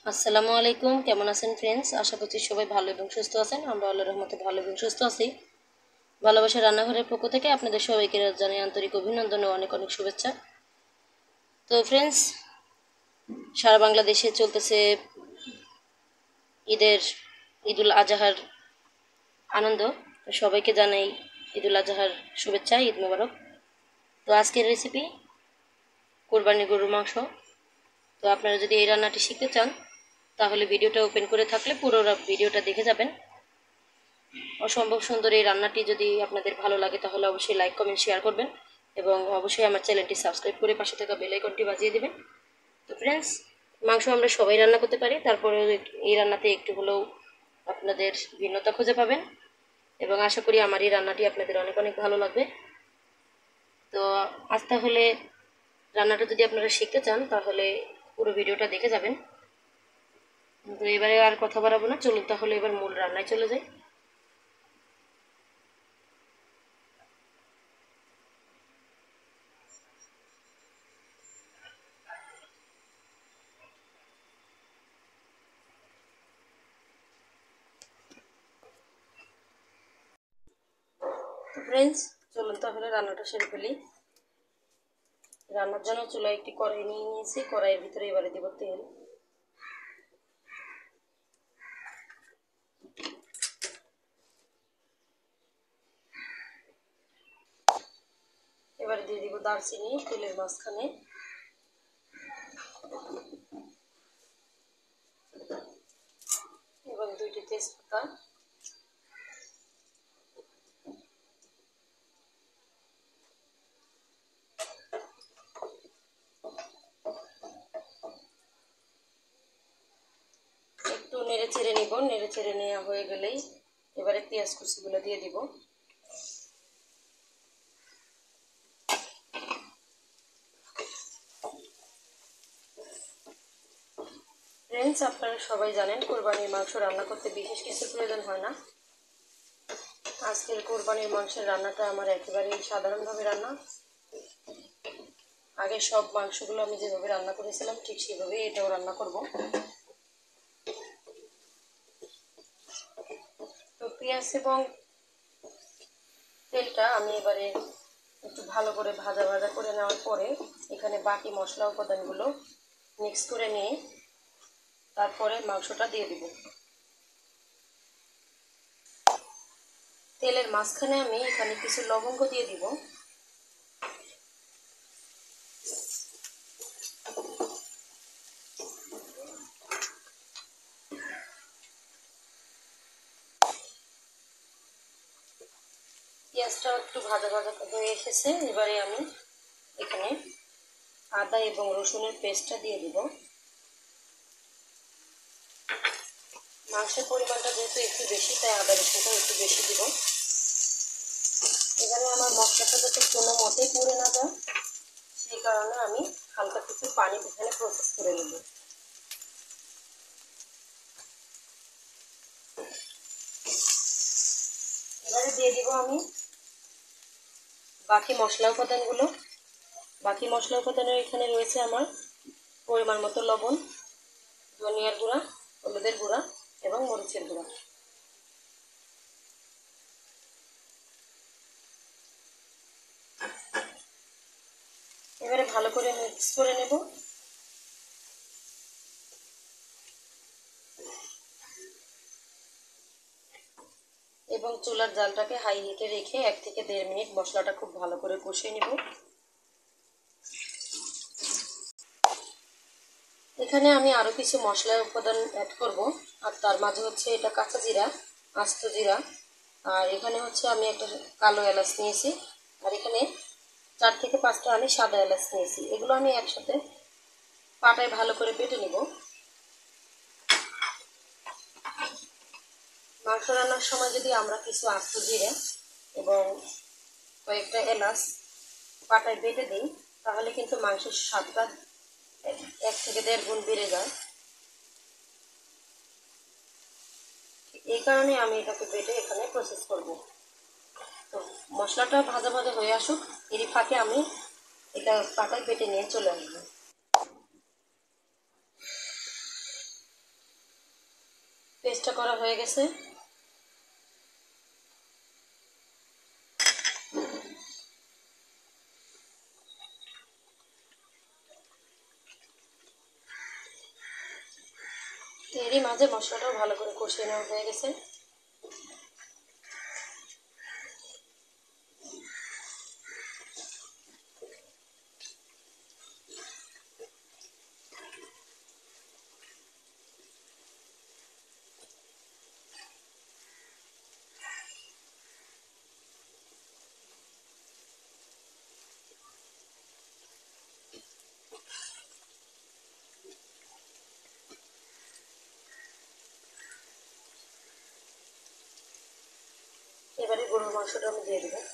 আসসালামু আলাইকুম, কেমন আছেন ফ্রেন্ডস? আশা করছি সবাই ভালো এবং সুস্থ আছেন। আমরা আল্লাহর রহমতে ভালো এবং সুস্থ আছি। ভালোবাসা রান্নাঘরের পক্ষ থেকে আপনাদের সবাইকে জানাই আন্তরিক অভিনন্দন ও অনেক অনেক শুভেচ্ছা। তো ফ্রেন্ডস, সারা বাংলাদেশে চলতেছে ঈদের ঈদুল আজহার আনন্দ। তো সবাইকে জানাই ঈদুল আজহার শুভেচ্ছা, ঈদ মোবারক। তো আজকের রেসিপি কোরবানির গরুর মাংস। তো আপনারা যদি এই রান্নাটি শিখতে চান তাহলে ভিডিওটা ওপেন করে থাকলে পুরো ভিডিওটা দেখে যাবেন। অসম্ভব সুন্দর এই রান্নাটি যদি আপনাদের ভালো লাগে তাহলে অবশ্যই লাইক কমেন্ট শেয়ার করবেন এবং অবশ্যই আমার চ্যানেলটি সাবস্ক্রাইব করে পাশে থাকা বেল আইকনটি বাজিয়ে দেবেন। তো ফ্রেন্ডস, মাংস আমরা সবাই রান্না করতে পারি, তারপরে এই রান্নাতে একটু হলেও আপনাদের ভিন্নতা খুঁজে পাবেন এবং আশা করি আমার এই রান্নাটি আপনাদের অনেক অনেক ভালো লাগবে। তো আজ তাহলে রান্নাটা যদি আপনারা শিখতে চান তাহলে পুরো ভিডিওটা দেখে যাবেন। তো এবারে আর কথা বাড়াবো না, চলুন তাহলে এবার মূল রান্নায় চলে যাই। তো ফ্রেন্ডস, চলুন তাহলে রান্নাটা সেরে ফেলি। রান্নার জন্য চুলায় একটি কড়াই নিয়ে নিয়েছি, কড়াইয়ের ভিতরে এবারে দেব তেল। এবারে দিয়ে দিব দারচিনি তেলের মাঝখানে, এবং দুইটি তেজপাতা। একটু নেড়ে চেড়ে নিব, নেড়ে চেড়ে নেওয়া হয়ে গেলেই এবারে পেঁয়াজ কুচিগুলো দিয়ে দিব। ফ্রেন্ডস, আপনারা সবাই জানেন কোরবানির মাংস রান্না করতে বিশেষ কিছু প্রয়োজন হয় না। আজকের কোরবানির মাংসের রান্নাটা আমার একেবারেই সাধারণভাবে রান্না। আগে সব মাংসগুলো আমি যেভাবে রান্না করেছিলাম ঠিক সেভাবেই এটাও রান্না করব। তো পেঁয়াজ এবং তেলটা আমি এবারে একটু ভালো করে ভাজা ভাজা করে নেওয়ার পরে এখানে বাকি মশলা উপাদানগুলো মিক্স করে নিয়ে তারপরে মাংসটা দিয়ে দিব। তেলের মাঝখানে আমি এখানে কিছু লবঙ্গ দিয়ে দিব। পেঁয়াজটাও একটু ভাজা ভাজা হয়ে এসেছে, এবারে আমি এখানে আদা এবং রসুনের পেস্টটা দিয়ে দিব। মাংসের পরিমাণটা যেহেতু একটু বেশি তাই আদা রসুনটা একটু বেশি দিব। এখানে আমার মশলাটা যাতে কোনো মতেই পুড়ে না যায় সেই কারণে আমি হালকা কিছু পানি এখানে প্রসেস করে নেব। এবারে দিয়ে দিব আমি বাকি মশলা উপাদানগুলো। বাকি মশলা উপাদানের এখানে রয়েছে আমার পরিমাণ মতো লবণ, ধনিয়ার গুঁড়া, হলুদের গুঁড়া এবং মরিচের গুঁড়া। এবারে ভালো করে মিক্স করে নেব। এবং চুলার জালটাকে হাই হিটে রেখে 1 থেকে 1.5 মিনিট মশলাটা খুব ভালো করে কষিয়ে নেব। এখানে আমি আরও কিছু মশলা উপাদান অ্যাড করব, আর তার মাঝে হচ্ছে এটা কাঁচা জিরা, আস্ত জিরা, আর এখানে হচ্ছে আমি একটা কালো এলাচ নিয়েছি, আর এখানে 4 থেকে 5টা আমি সাদা এলাচ নিয়েছি। এগুলো আমি একসাথে পাটায় ভালো করে বেটে নেব। মাংস রান্নার সময় যদি আমরা কিছু আস্ত জিরে এবং কয়েকটা এলাচ পাটায় বেটে দিই তাহলে কিন্তু মাংসের স্বাদটা 1 থেকে 1.5 গুণ বেড়ে যায়। এই কারণে আমি এটাকে বেটে এখানে প্রসেস করব। তো মশলাটা ভাজা ভাজা হয়ে আসুক, এরই ফাঁকে আমি এটা পাটায় বেটে নিয়ে চলে আসবো। পেস্টটা করা হয়ে গেছে। এরই মাঝে মশলাটাও ভালো করে কষিয়ে নেওয়া হয়ে গেছে। এবারে গরুর মাংসটা আমি দিয়ে দেবো।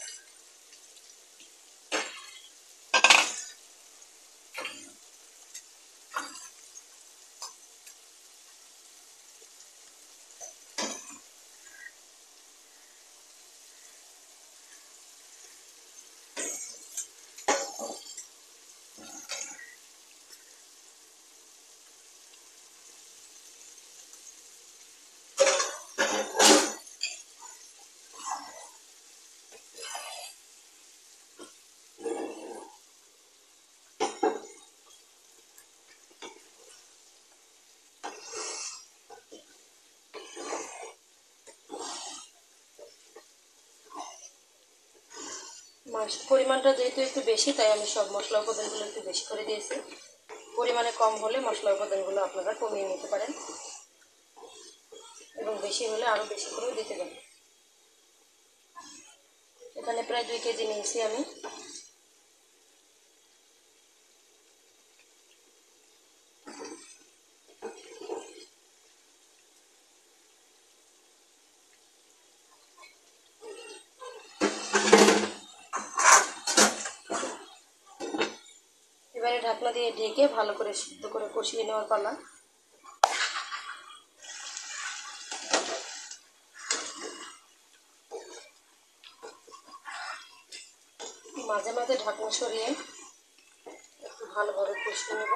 মাংসের পরিমাণটা যেহেতু একটু বেশি, তাই আমি সব মশলা উপাদানগুলো একটু বেশি করে দিয়েছি। পরিমাণে কম হলে মশলা উপাদানগুলো আপনারা কমিয়ে নিতে পারেন এবং বেশি হলে আরও বেশি করেও দিতে পারেন। এখানে প্রায় 2 কেজি নিয়েছি আমি। এবারে ঢাকনা দিয়ে ঢেকে ভালো করে সিদ্ধ করে কষিয়ে নেওয়ার পালা। মাঝে মাঝে ঢাকনা সরিয়ে একটু ভালোভাবে কষিয়ে নেব।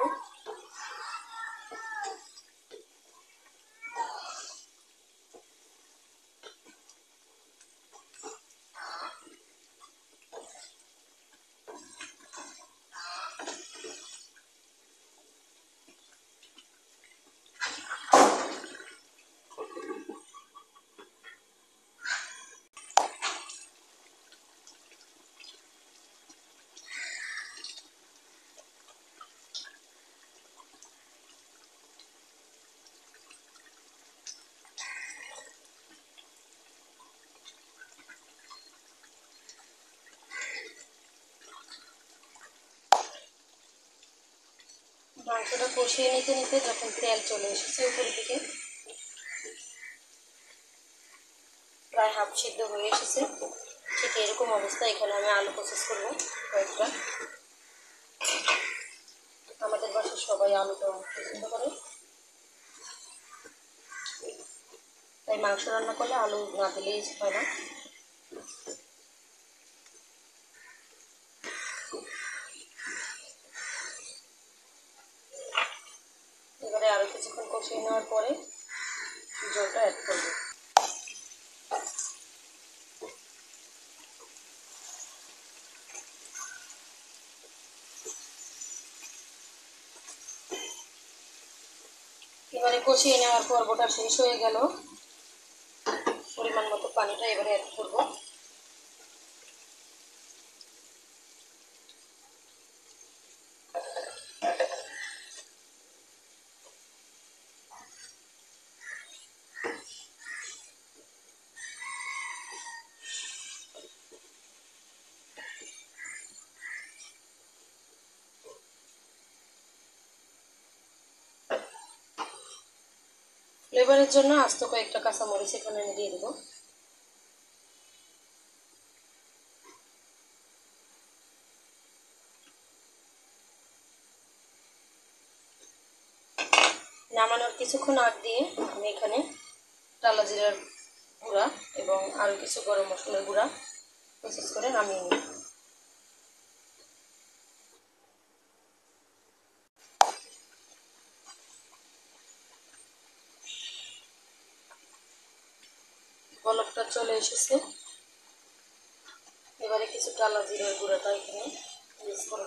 মাংসটা কষিয়ে নিতে নিতে যখন তেল চলে এসেছে উপরের দিকে, প্রায় হাফ সিদ্ধ হয়ে এসেছে, ঠিক এরকম অবস্থা এখানে আমি আলু প্রসেস করবো কয়েকটা। আমাদের বাসায় সবাই আলুটা পছন্দ করে, তাই মাংস রান্না করলে আলু না দিলেই হয় না। এবারে আরও কিছুক্ষণ কষিয়ে নেওয়ার পরে জলটা অ্যাড করবো। এবারে কষিয়ে নেওয়ার পর্বটা শেষ হয়ে গেল। পরিমাণ মতো পানিটা এবারে অ্যাড করবো। ফ্লেভারের জন্য আস্ত কয়েকটা কাঁচামরিচ এখানে আমি দিয়ে দেবো। নামানোর কিছুক্ষণ আগ দিয়ে আমি এখানে টালা জিরার গুঁড়া এবং আরও কিছু গরম মশলার গুঁড়া প্রসেস করে নামিয়ে নিই। বলকটা চলে এসেছে। এবারে কিছু টালা জিরার গুঁড়াটা এখানে ইউজ করব।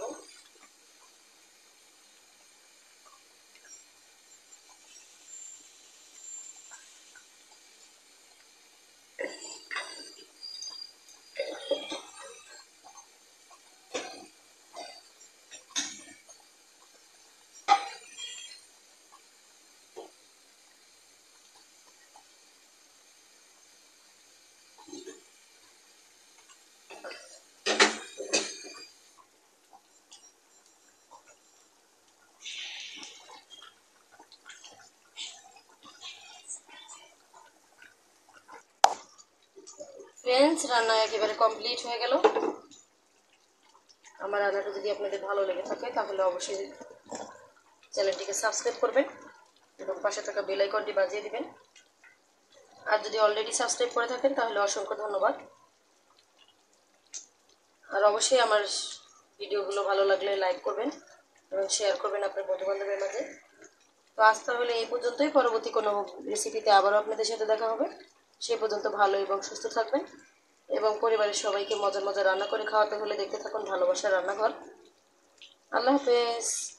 ফ্রেন্ডস, রান্না একেবারে কমপ্লিট হয়ে গেল। আমার রান্নাটা যদি আপনাদের ভালো লেগে থাকে তাহলে অবশ্যই চ্যানেলটিকে সাবস্ক্রাইব করবেন এবং পাশে থাকা বেল আইকনটি বাজিয়ে দিবেন। আর যদি অলরেডি সাবস্ক্রাইব করে থাকেন তাহলে অসংখ্য ধন্যবাদ। আর অবশ্যই আমার ভিডিওগুলো ভালো লাগলে লাইক করবেন এবং শেয়ার করবেন আপনার বন্ধুবান্ধবের মাঝে। তো আজ তাহলে এই পর্যন্তই। পরবর্তী কোনো রেসিপিতে আবারও আপনাদের সাথে দেখা হবে। সে পর্যন্ত ভালো এবং সুস্থ থাকবেন এবং পরিবারের সবাইকে মজার মজার রান্না করে খাওয়াতে হলে দেখতে থাকুন ভালোবাসার রান্নাঘর। আল্লাহ হাফেজ।